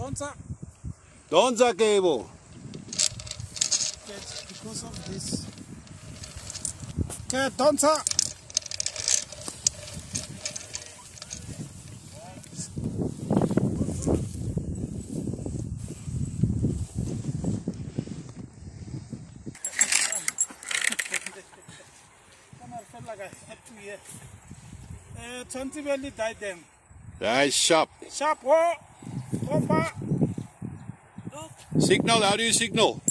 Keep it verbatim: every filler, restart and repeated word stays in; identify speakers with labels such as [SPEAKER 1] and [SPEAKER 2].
[SPEAKER 1] Donza.
[SPEAKER 2] Donza cable.
[SPEAKER 1] That's because of this. Okay, Donza. twenty belly died them.
[SPEAKER 2] Nice, sharp.
[SPEAKER 1] Sharp, oh, compa.
[SPEAKER 2] Signal, how do you signal?